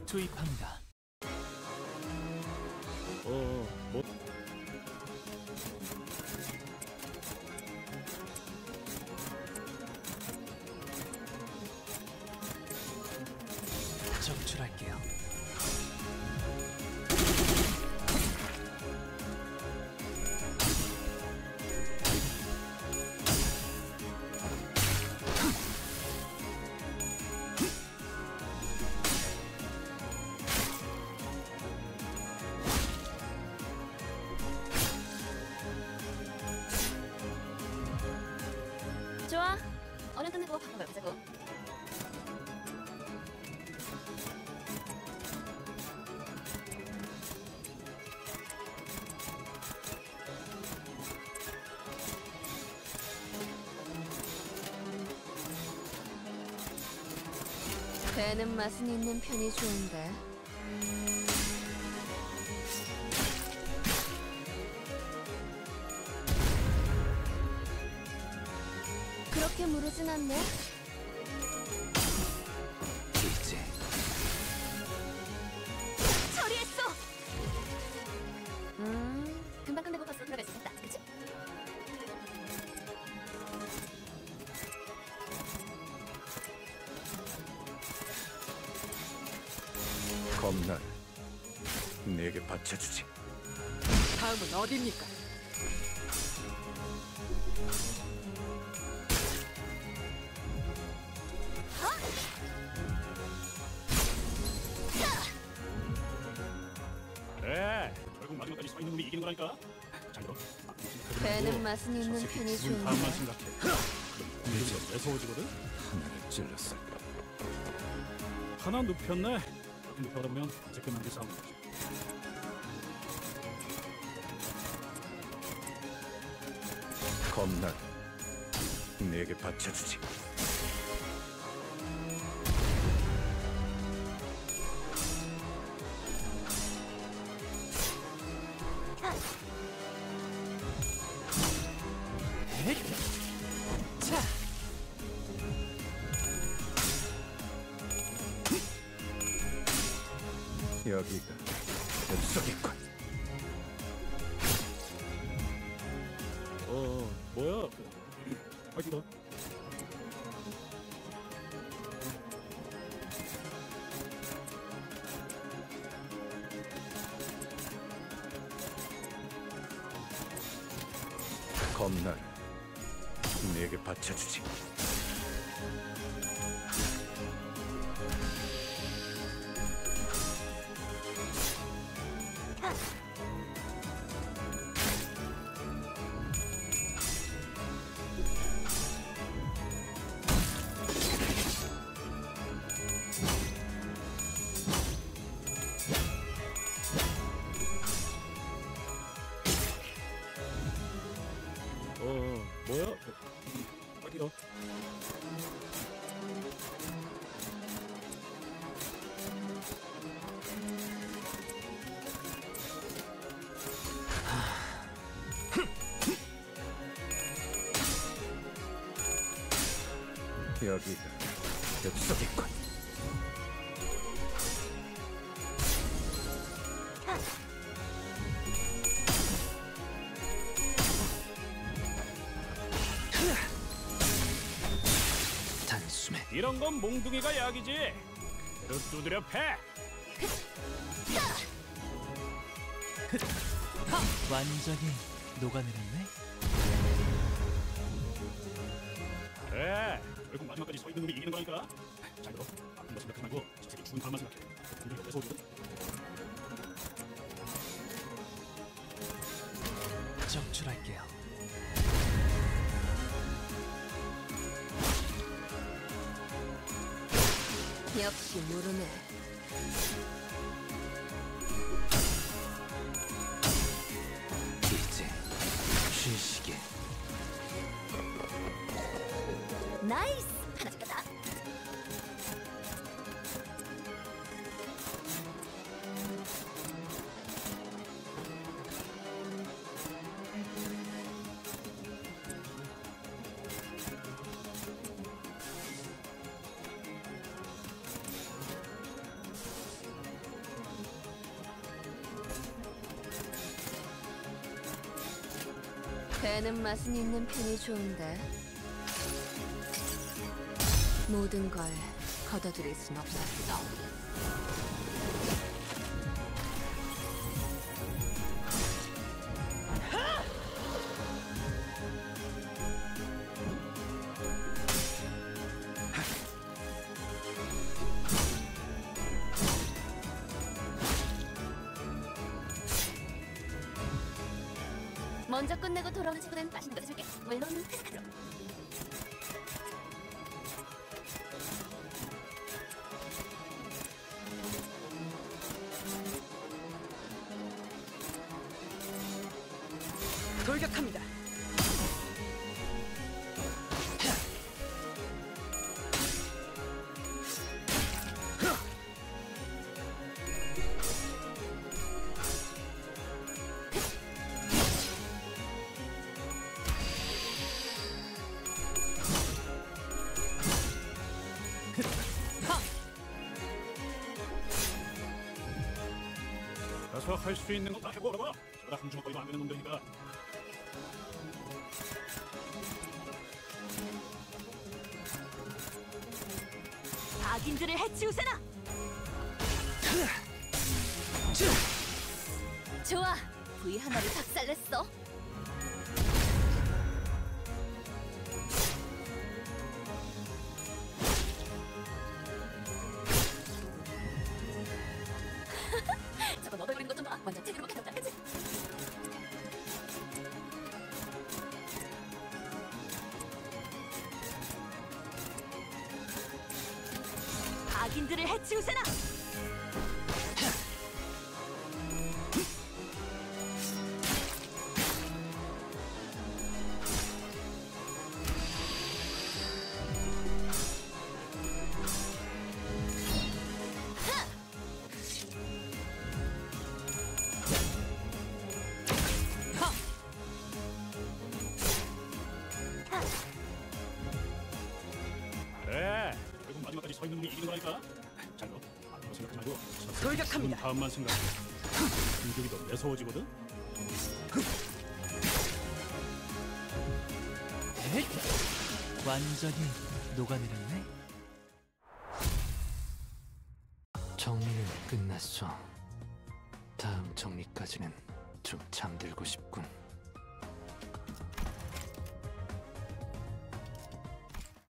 투입합니다. 뭐? 적출할게요. 좋아. 얼른 끝내고 방금 보자고. 배는 맛은 있는 편이 좋은데. 그렇게 무르진 않네. 이제 처리했어. 금방 끝내고 벌써 들어갈 수 있다. 그치? 겁날 내게 바쳐주지. 다음은 어디입니까? 그래, 결국 마지막까지 서 있는 놈이 이기는 거라니까. 잘 들어. 배는 맛은 있는 편이 좋은데. 다음만 생각해. 이제 매서워지거든. 하나를 찔렀어. 하나 눕혔네. 이렇게 눕혀다 보면 이제 끝나게 싸우는 거지. 겁날 내게 바쳐주지. 자, 여기가 뱃속이군. 뭐야? 어디가? 겁날 내게 바쳐주지. 뭐야? 어디가? 여기가 뱃속이군. 단숨에 이런 건 몽둥이가 약이지. 그대로 두드려 패. 완전히 녹아내렸네. 그래, 결국 마지막까지 서 있는 놈이 이기는 거라니까. 잘 들어. 아픈 거 생각하지 말고 저 새끼 죽은 다음만 생각해. 우리 옆에서 오거든. 적출할게요. 역시 모르네. 이제 쉬시게. 나이스! 하나 찍혔다. 배는 맛은 있는 편이 좋은데 모든 걸 걷어들일 순 없었어. 먼저 끝내고 돌아오는 친구는 맛있는 거 줄게. 물론 크스크로. 돌격합니다. 가서 할 수 있는 거 다 해보라고. 저라 한 주먹거리도 안 되는 놈들이니까. 악인들을 해치우세나. 좋아, 부위 하나를 박살냈어. 저거 너도 그리는 것좀 봐. 완전 제대로 먹혔다, 그치? 악인들을 해치우세나. 그래, 결국 마지막까지 서 있는 놈이 이기는 거니까. 잘 들어. 앞으로 생각하지 말고 돌격합니다. 다음만 생각해. 공격이 더 매서워지거든. 완전히 녹아내렸네. 정리는 끝났어. 다음 정리까지는 좀 잠들고 싶군.